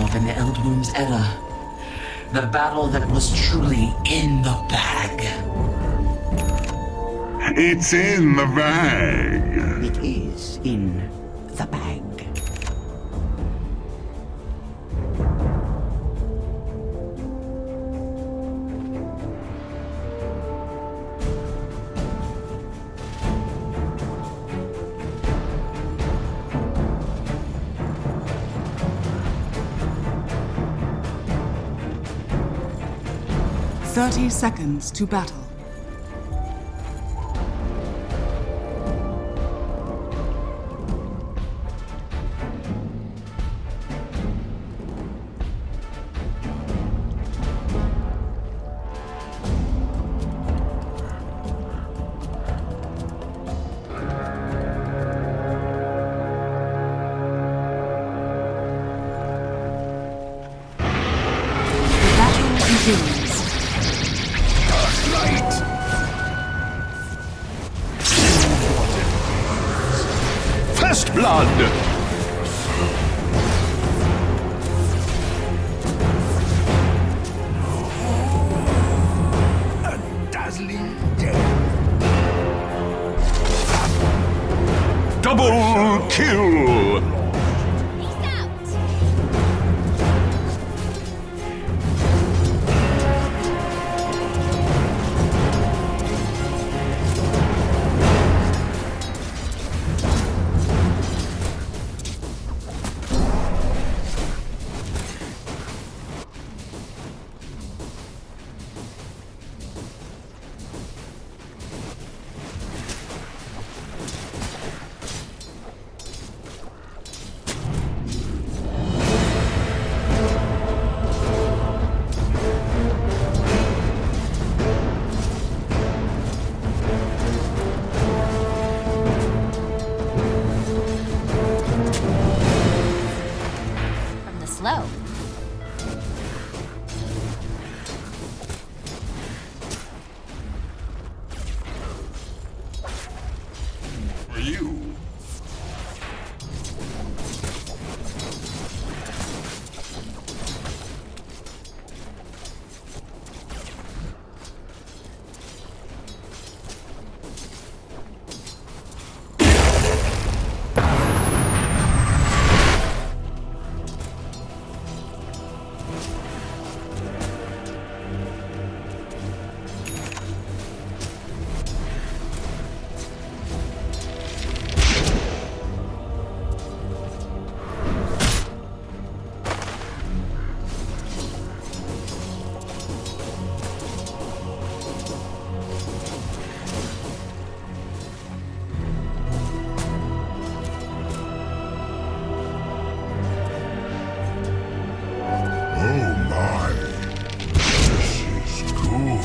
off in the Eldwomb's era. The battle that was truly in the bag. It's in the bag. It is in the bag. "30 seconds to battle. The battle begins. First blood! A dazzling death. Double kill! Peace out! From the slow. For you. Oh my, this is good.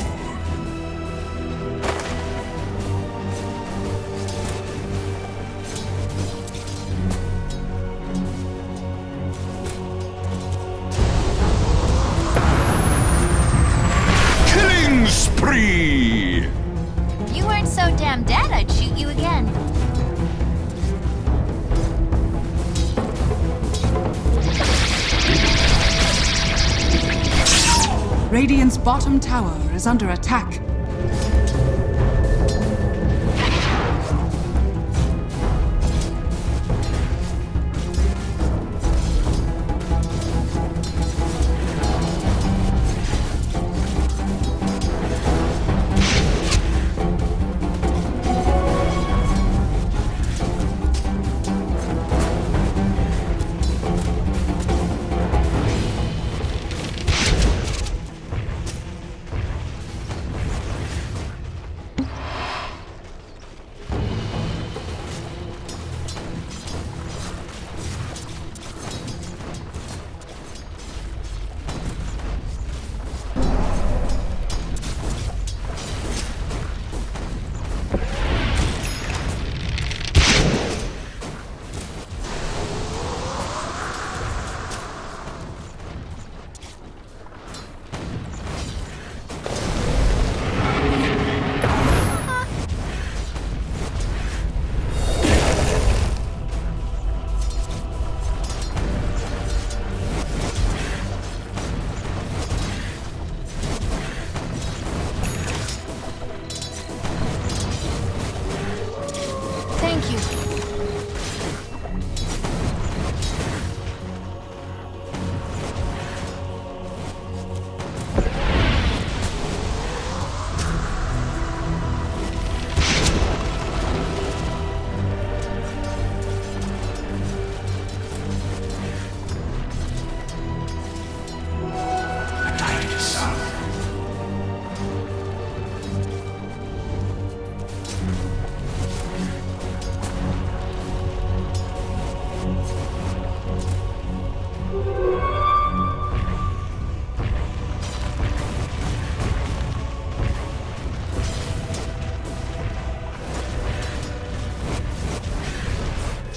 Killing spree! You weren't so damn dead, I'd shoot you again. Radiant's bottom tower is under attack.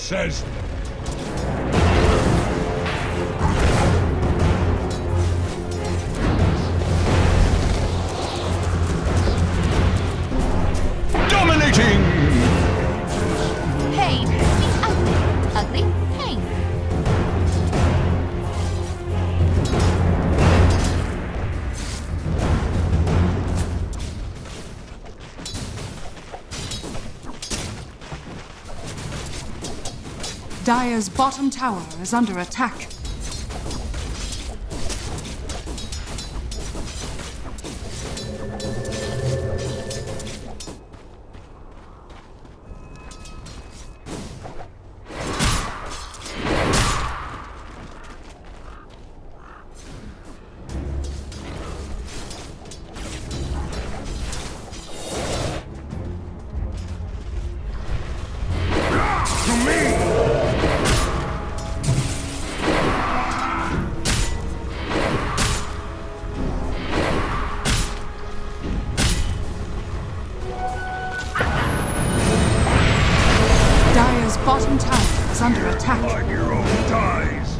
says. Dominating! Pain means ugly. Ugly, pain. Dire's bottom tower is under attack. Dire's bottom tower is under attack. My hero dies!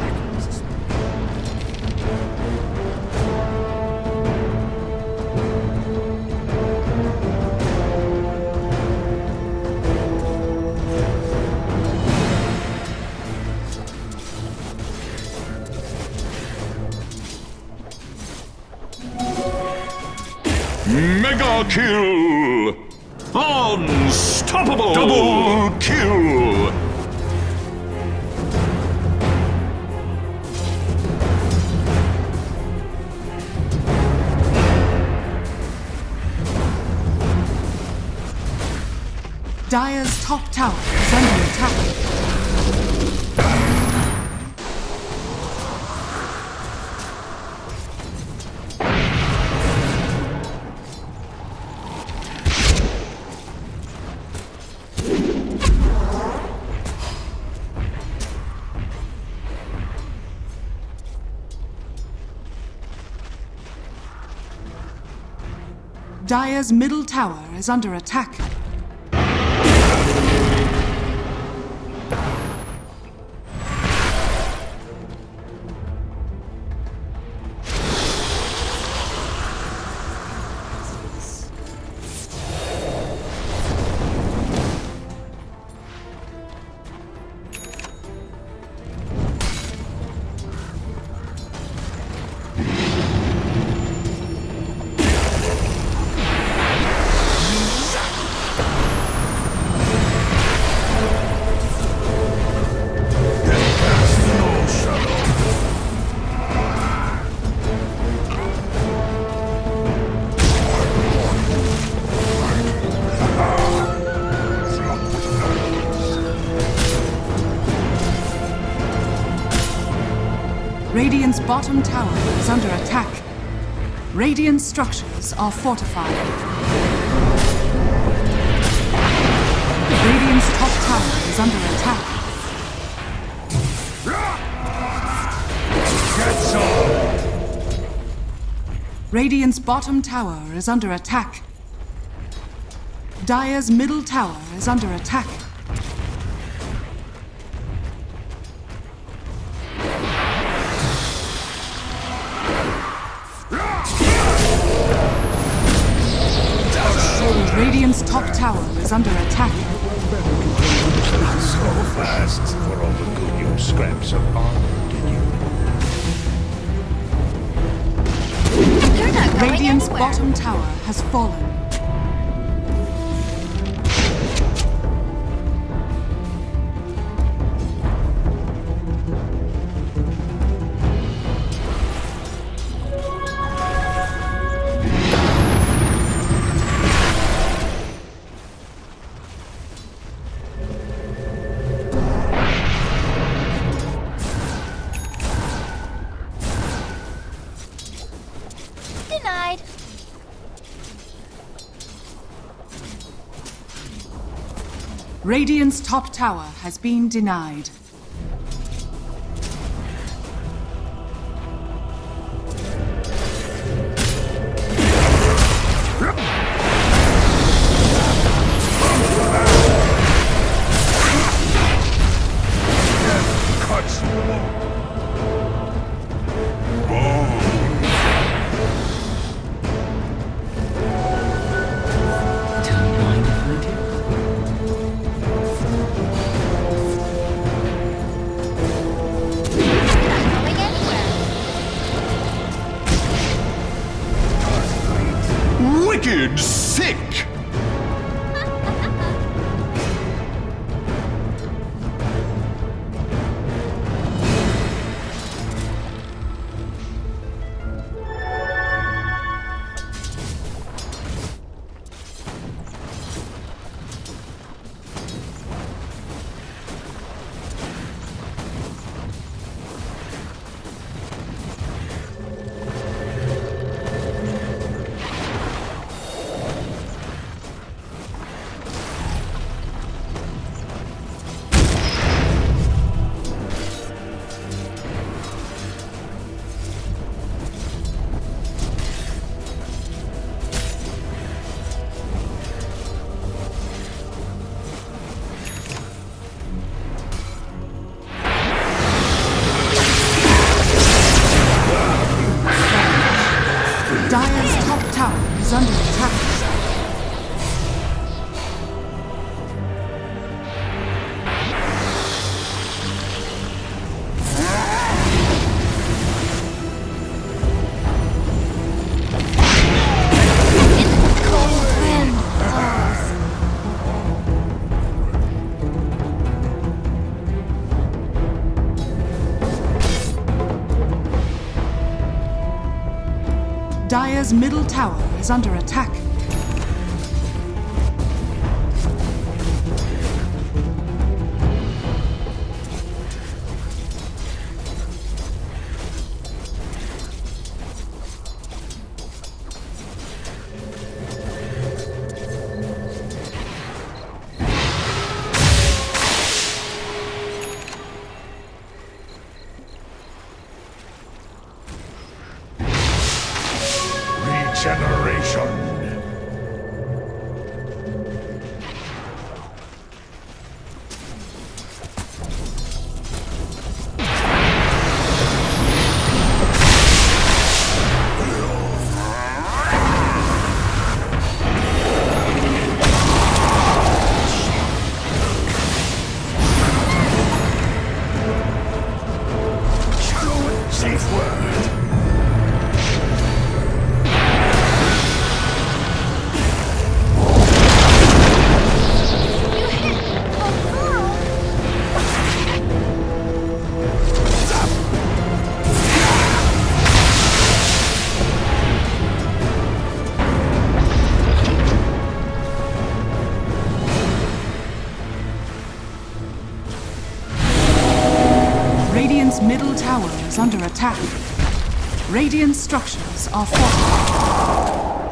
Mega kill! Unstoppable! Double kill! Dire's top tower is under attack. Dire's middle tower is under attack. Radiant's bottom tower is under attack. Radiant structures are fortified. Radiant's top tower is under attack. Get some! Radiant's bottom tower is under attack. Dire's middle tower is under attack. Radiant's top tower is under attack. Not so fast for all the good your scraps of armor did you? You're not going Radiant's anywhere. bottom tower has fallen. Denied. Radiant's top tower has been denied. wicked sick! Dire's top tower is under attack. Dire's middle tower is under attack. Generation. Safe word. Radiant's middle tower is under attack. Radiant structures are fortified.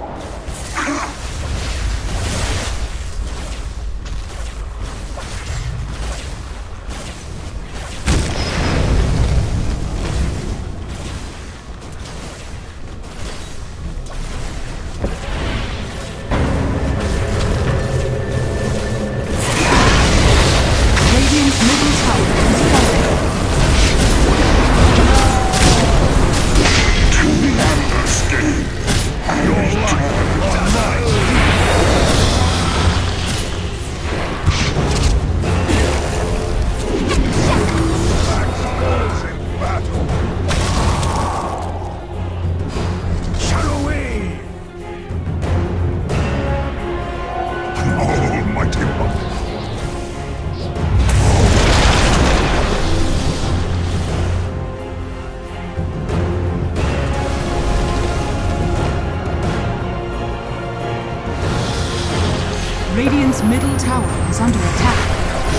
Radiant's middle tower is fortified. Radiant's middle tower is under attack.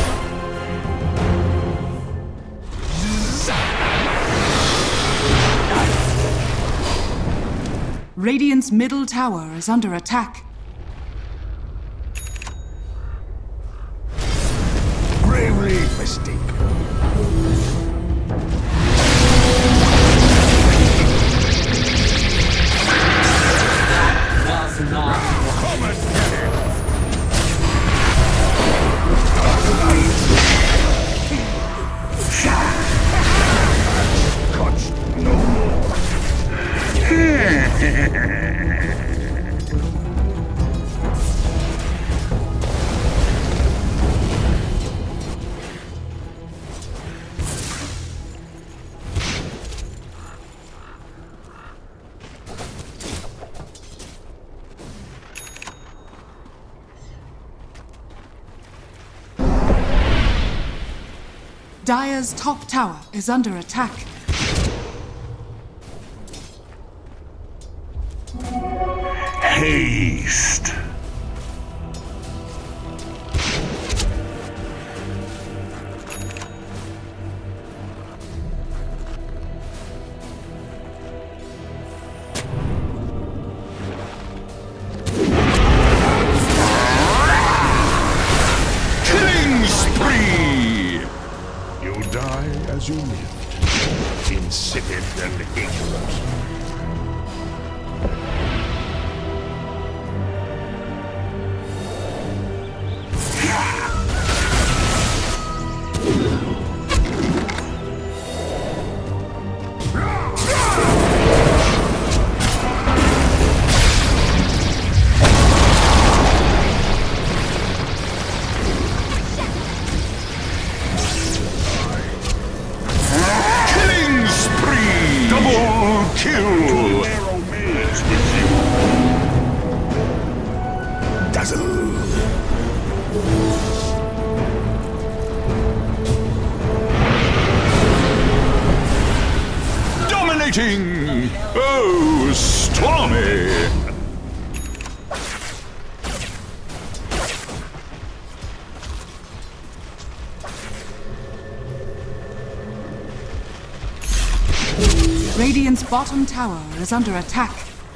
Radiant's middle tower is under attack. Gravely mistaken. Dire's top tower is under attack. Haste! Killing spree! You die as you lived, insipid and ignorant. Killing spree! Double kill! Narrow maze with you. Dazzle! Dominating! Oh, stormy! Radiant's bottom tower is under attack.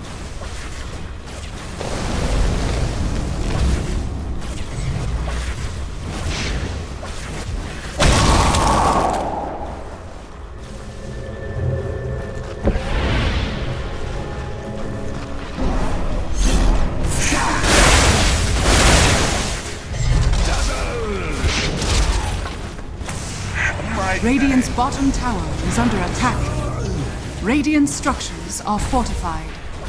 Radiant's bottom tower is under attack. Radiant structures are fortified.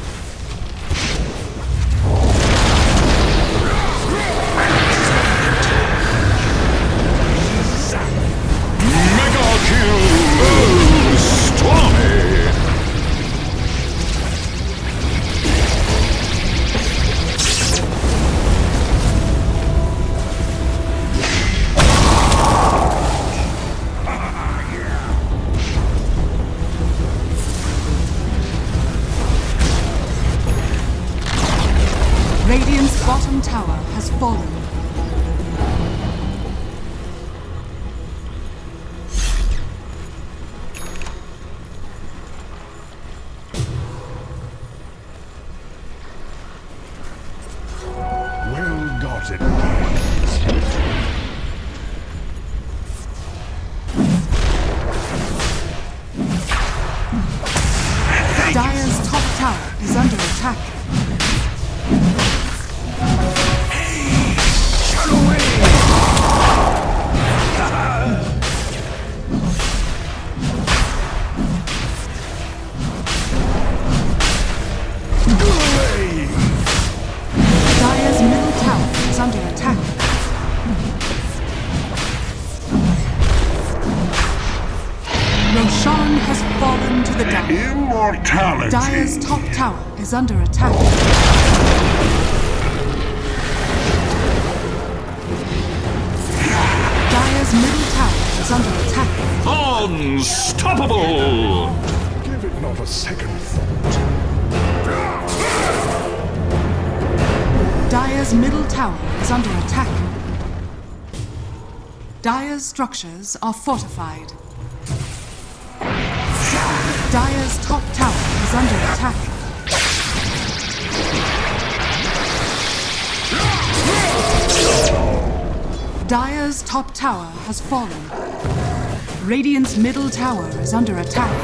Mega kill! Oh, stormy! Radiant's bottom tower has fallen. Well gotten gains. Dire's top tower is under attack. Dire's middle tower is under attack. Roshan has fallen to the ground. Immortality! Dire's top tower is under attack. Dire's middle tower is under attack. Unstoppable! Give it not a second thought. Dire's middle tower is under attack. Dire's structures are fortified. Dire's top tower is under attack. Dire's top tower has fallen. Radiant's middle tower is under attack.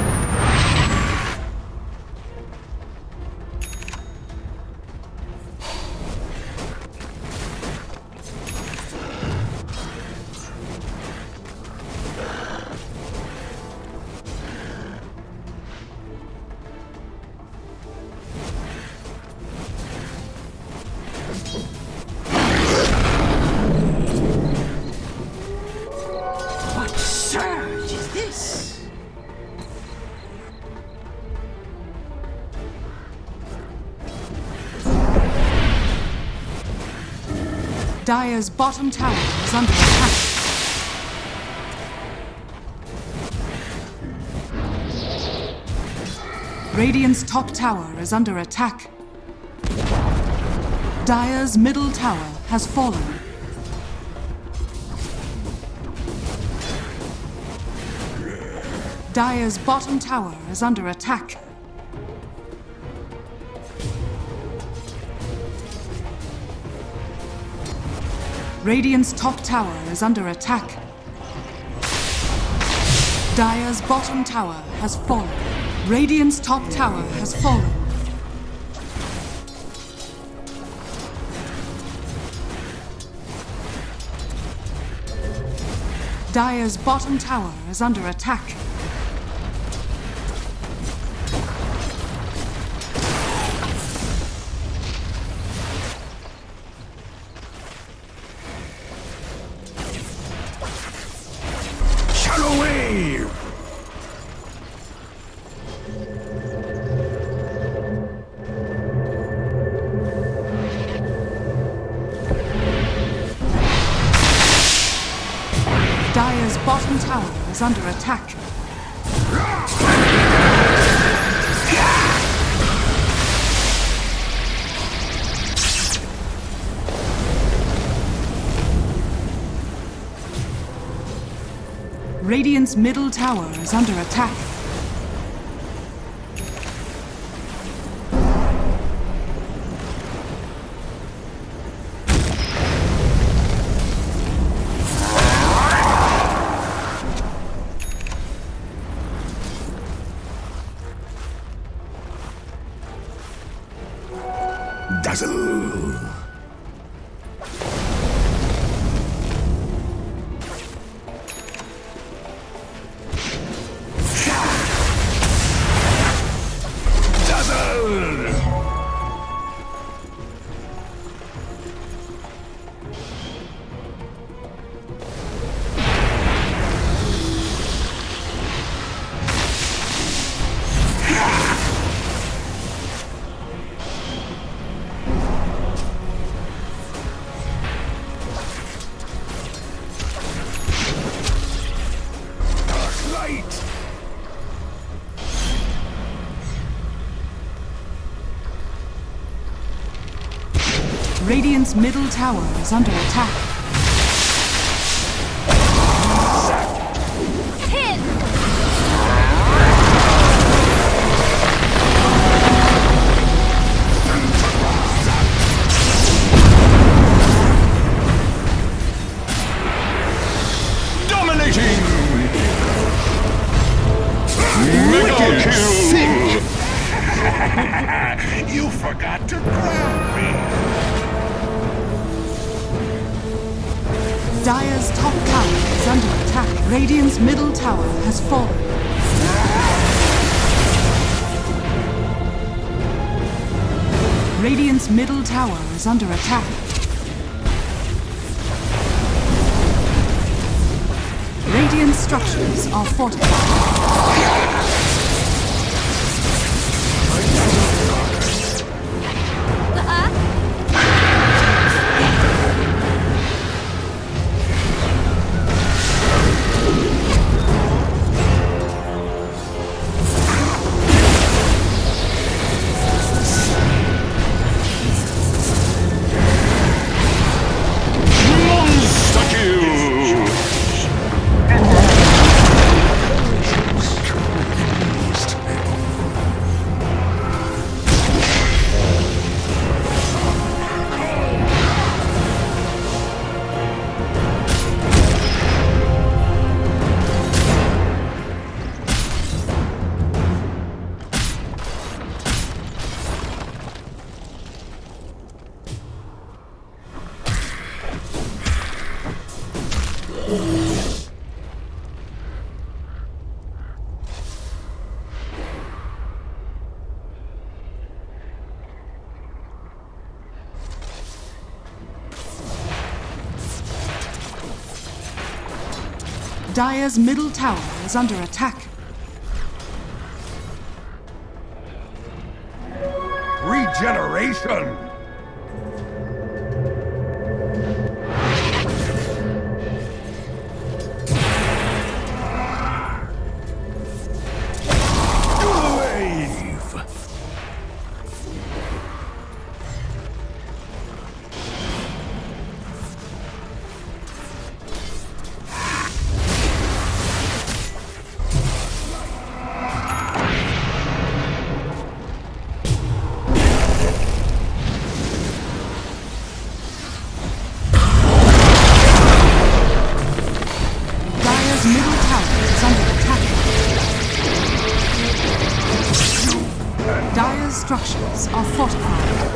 What surge is this? Dire's bottom tower is under attack. Radiant's top tower is under attack. Dire's middle tower has fallen. Dire's bottom tower is under attack. Radiant's top tower is under attack. Dire's bottom tower has fallen. Radiant's top tower has fallen. Dire's bottom tower is under attack. Shadow wave! Dire's bottom tower is under attack. Radiant's middle tower is under attack. Dazzle! Dazzle! Radiant's middle tower is under attack. Hit! Dominating! Mega kill! You forgot to grab me! Dire's top tower is under attack. Radiant's middle tower has fallen. Radiant's middle tower is under attack. Radiant structures are fortified. Dire's middle tower is under attack. Regeneration! Wave! structures are fortified.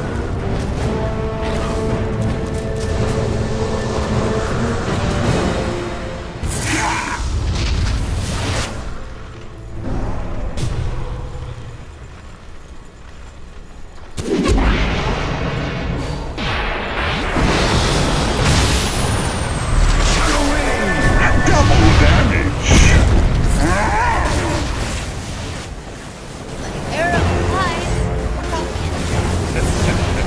Arrow flies. Broken.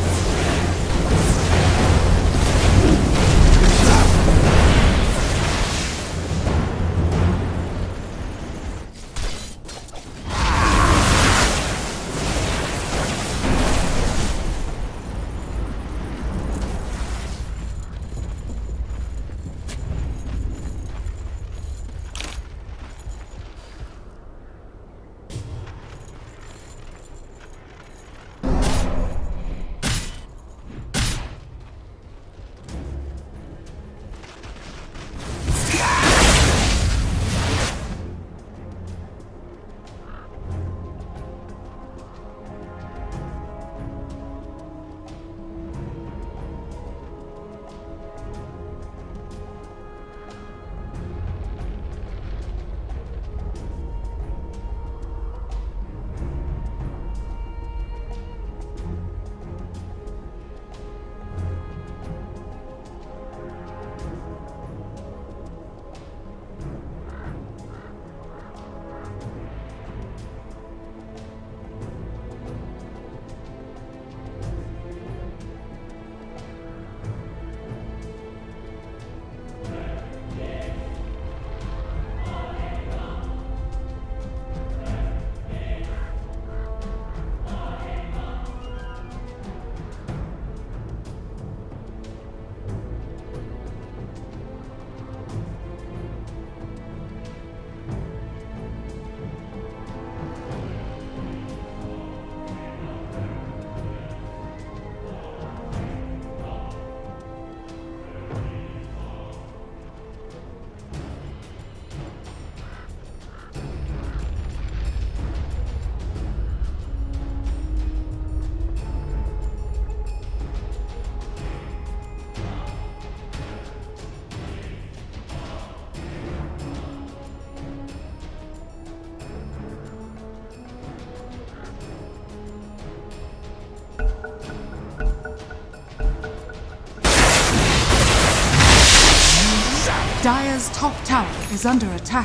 Dire's top tower is under attack.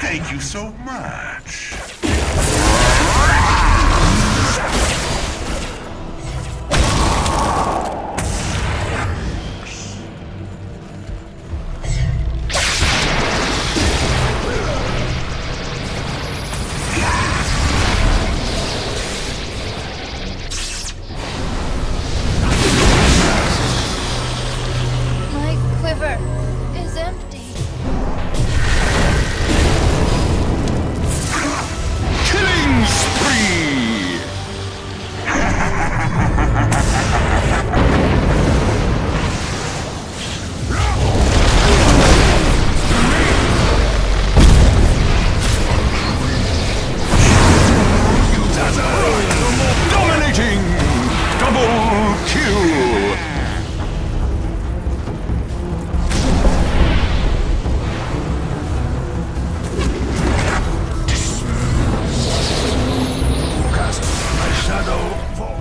Thank you so much. My quiver is empty. Killing spree! Dominating! Double kill! Cast my shadow for...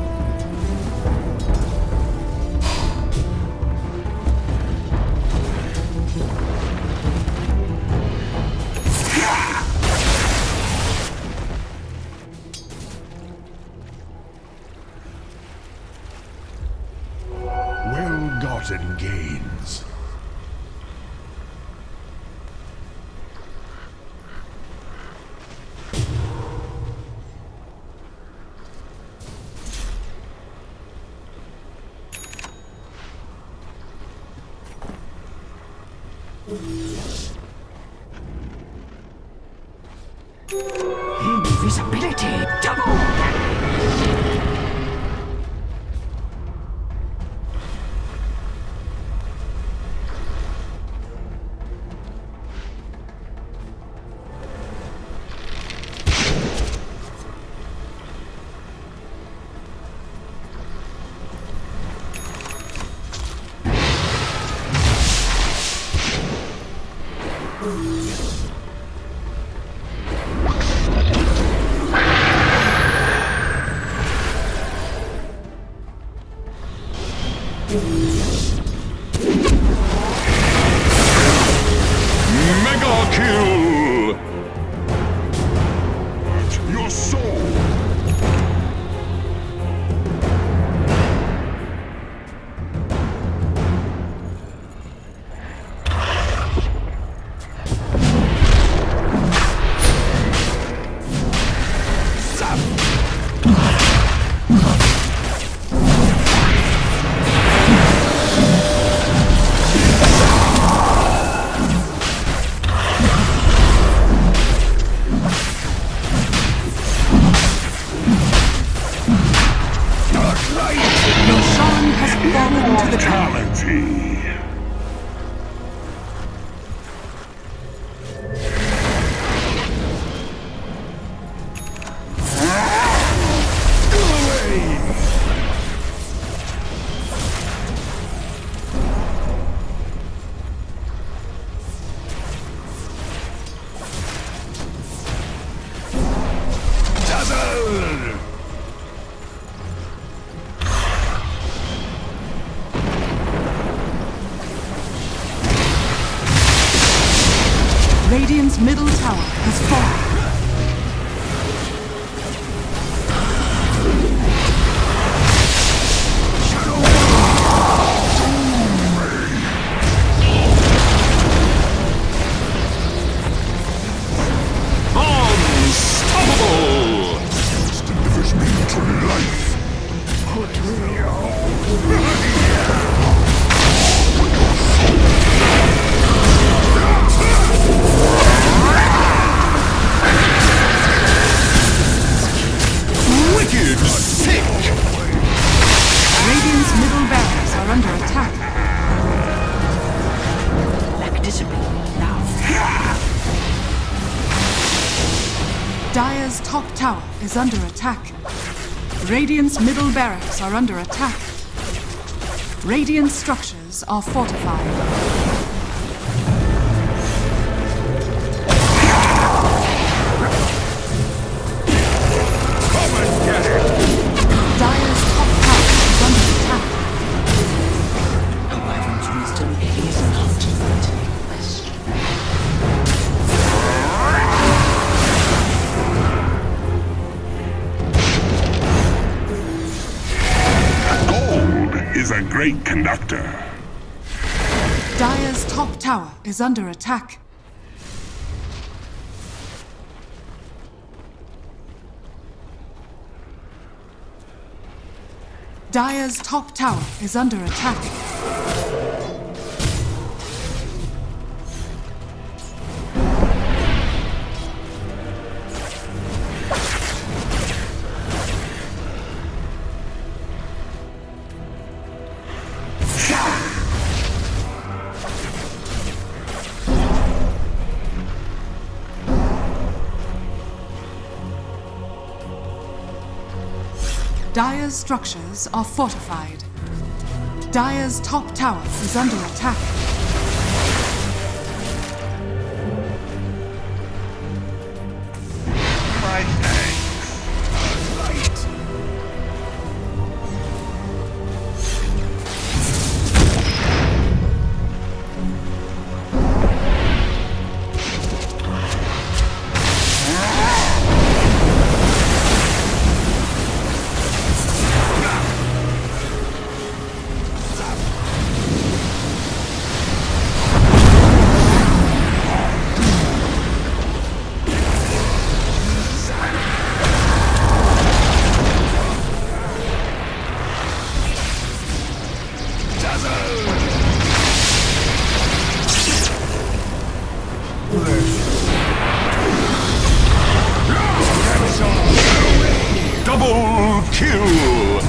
Well-gotten gains. Invisibility double. Mega kill! Your soul! Roshan has fallen to the ground. Mortality. Go away! Dazzle! Radiant's middle tower has fallen. Unstoppable! Delivers me to life. Wicked sick! Radiant's middle barracks are under attack. Lack discipline now. Dire's top tower is under attack. Radiant's middle barracks are under attack. Radiant structures are fortified. Dire's top tower is under attack. A wyvern's wisdom is not ultimate question. great conductor. Dire's top tower is under attack. Dire's top tower is under attack. Dire's structures are fortified. Dire's top tower is under attack. My thanks. Light. Double kill!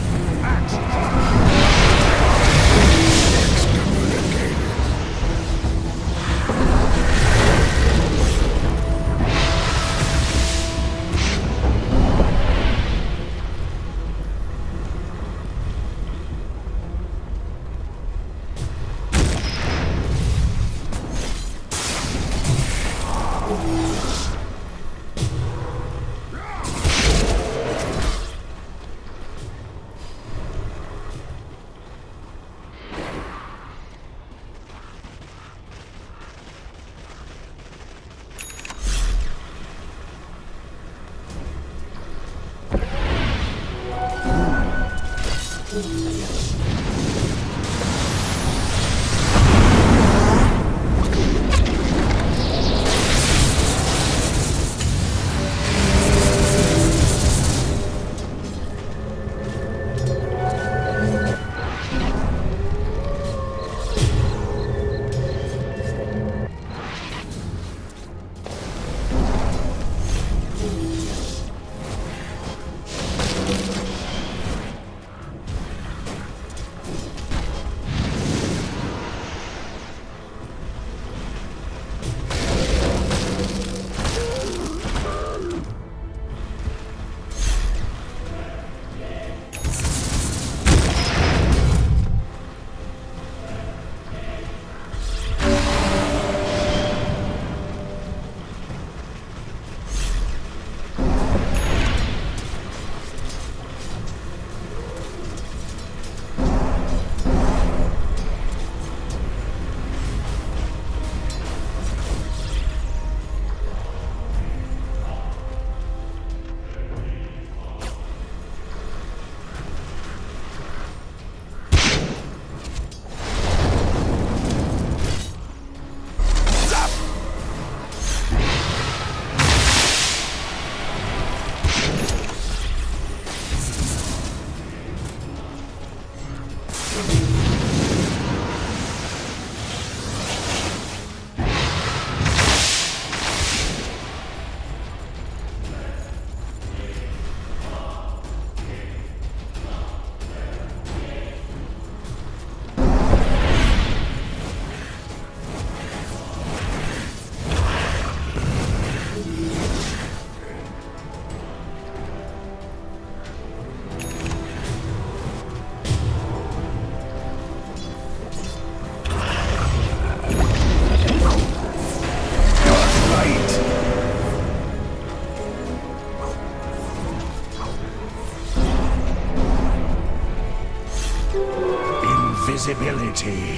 Invisibility.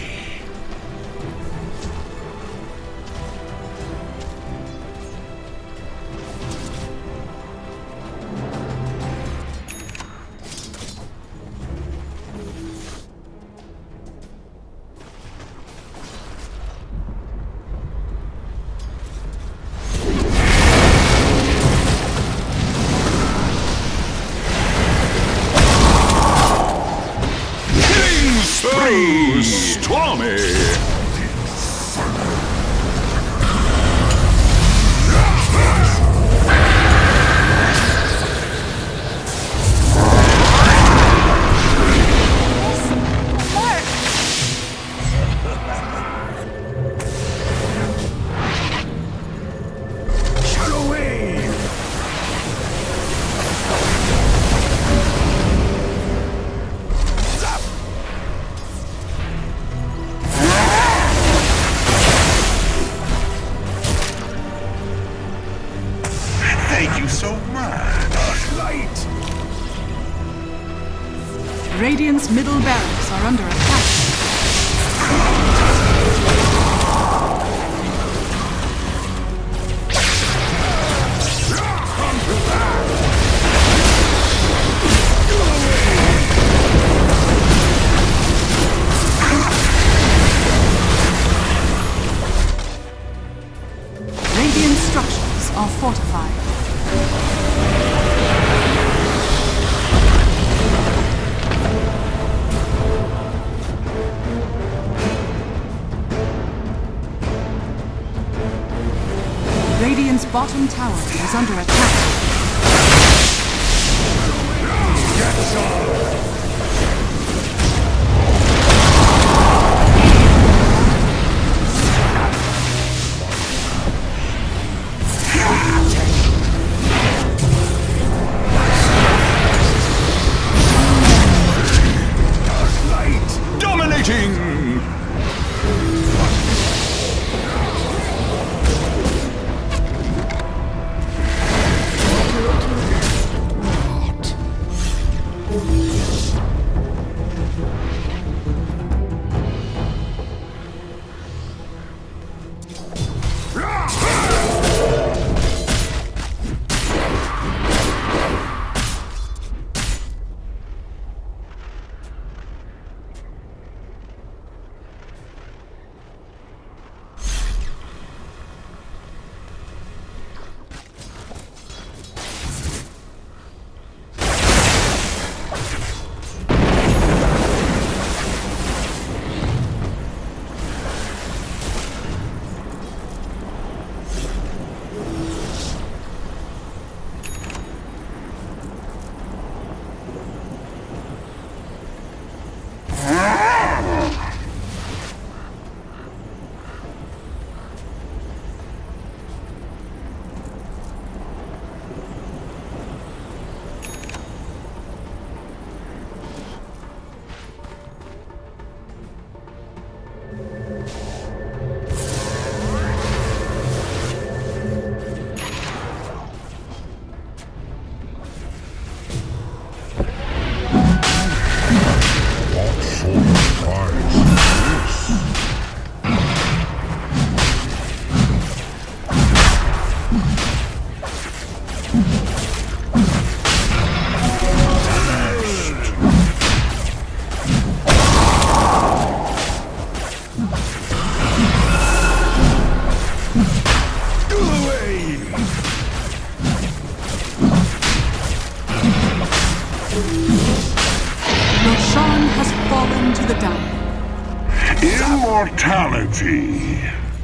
Radiant's middle barracks are under attack. Radiant structures are fortified. Radiant's bottom tower is under attack. Dominating! Roshan has fallen to the Dire. Immortality.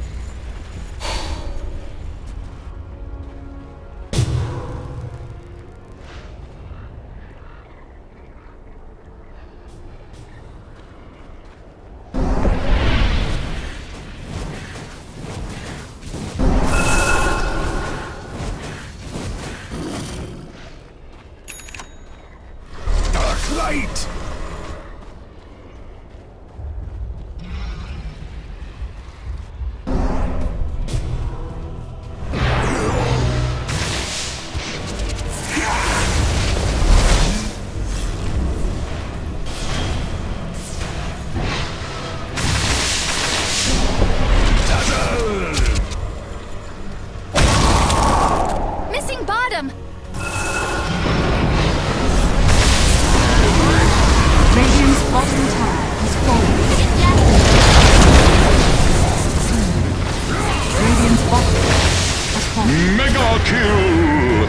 Light! Missing bottom. Radiant's bottom tower has fallen. Radiant's bottom has fallen. Mega kill!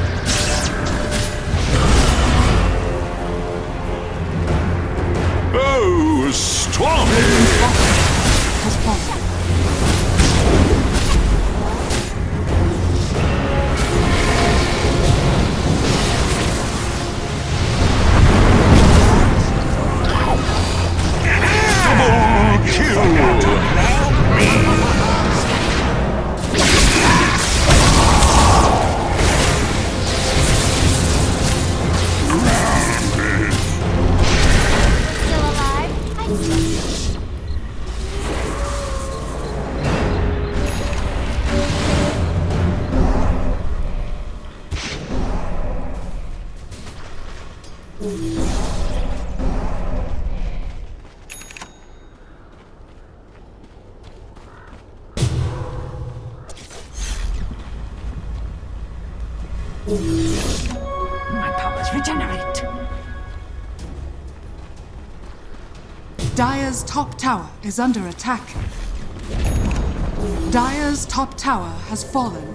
Oh, strong! Radiant's bottom has fallen. Double kill! Still alive? I see. My powers regenerate. Dire's top tower is under attack. Dire's top tower has fallen.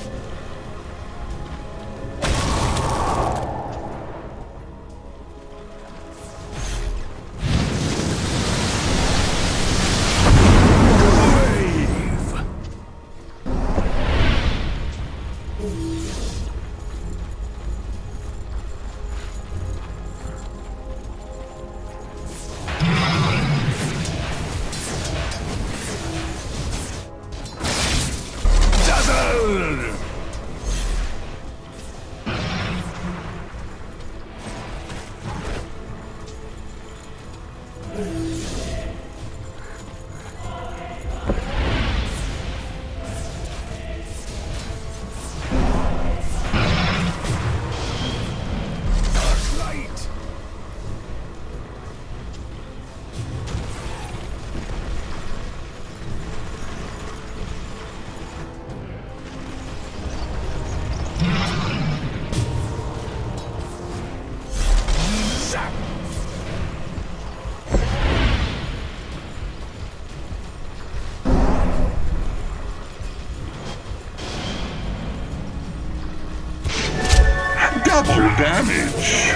Double damage.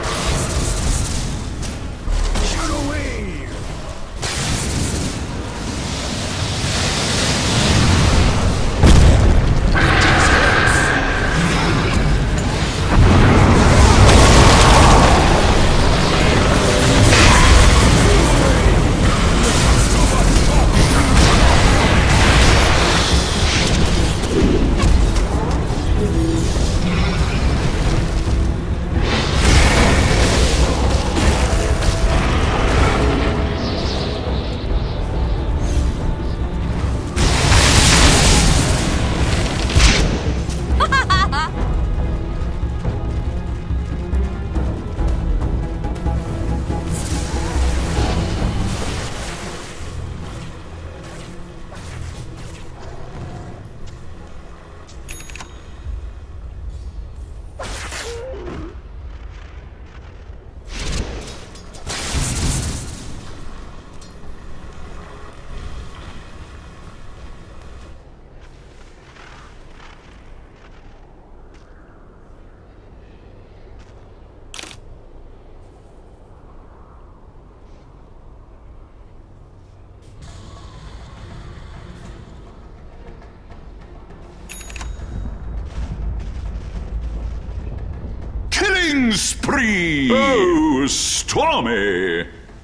Killing spree! Oh, stormy!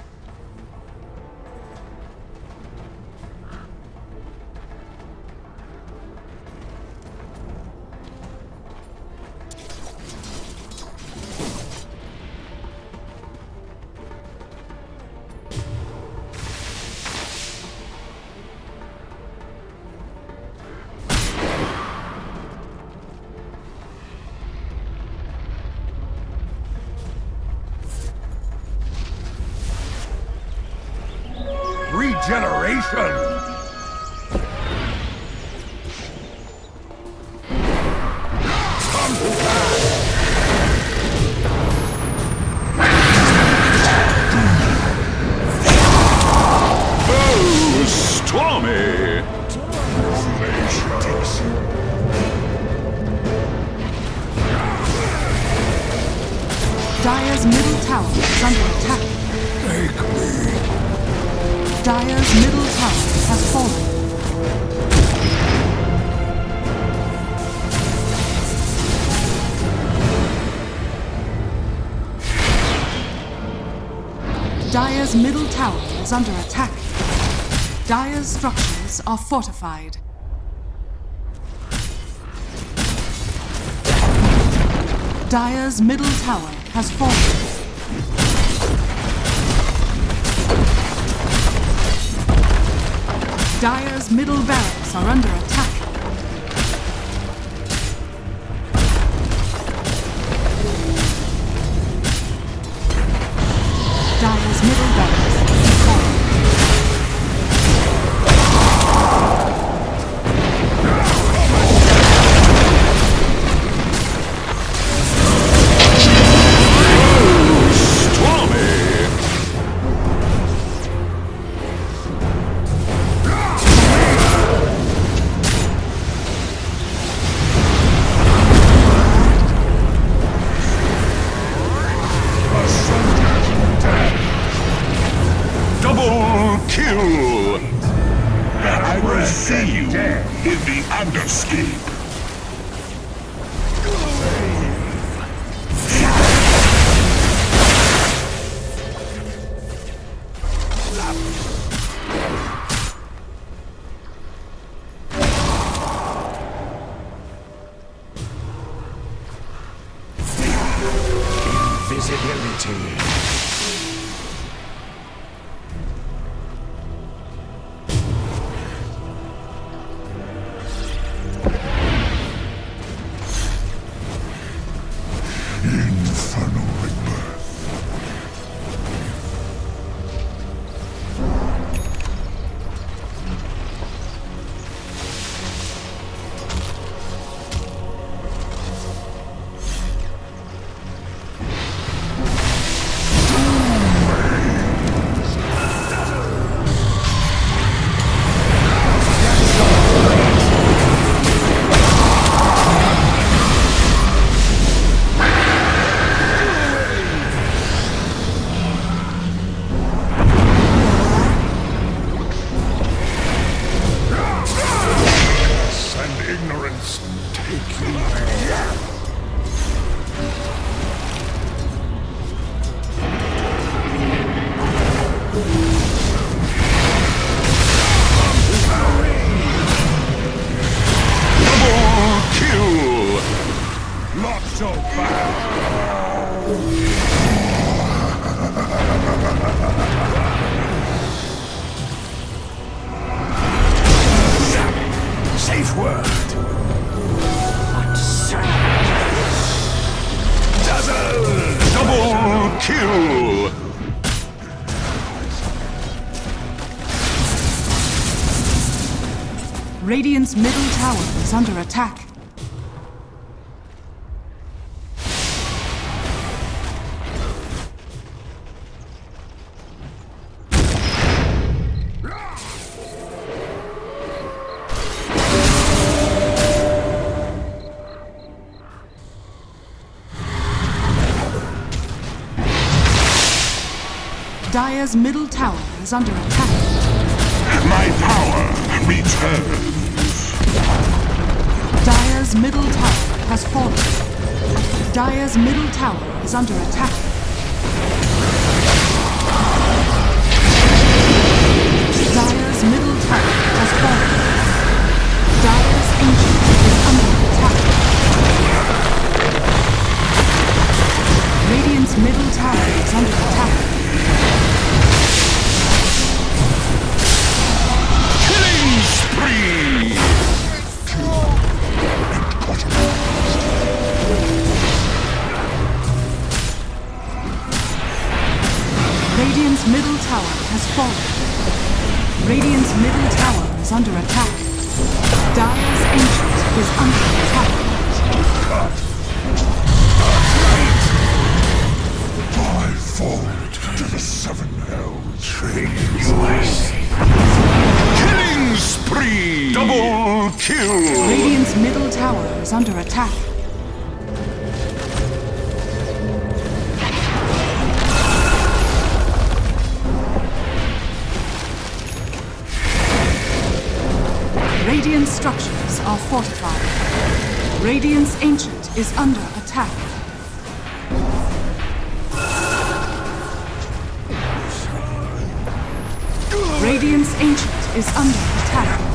Regeneration! Oh, stormy! Dire's middle tower is under attack. Dire's middle tower has fallen. Dire's middle tower is under attack. Dire's structures are fortified. Dire's middle tower has fallen. Dire's middle barracks are under attack. Dire's middle barracks has fallen. see you in the Underscape. Invisibility. Infernal rebirth. Ignorance take you there. Double kill! Not so fast. Safe word. Double kill! Radiant's middle tower is under attack. Dire's middle tower is under attack. My power returns. Dire's middle tower has fallen. Dire's middle tower is under attack. Dire's middle tower has fallen. Dire's ancient is under attack. Radiant's middle tower is under attack. Killing spree! Radiant's middle tower has fallen. Radiant's middle tower is under attack. Dire's ancient is under attack. I fall to the seven hell trees. Killing spree! Double kill! Radiant's middle tower is under attack. Radiant structures are fortified. Radiant's ancient is under attack. Radiant's ancient is under attack.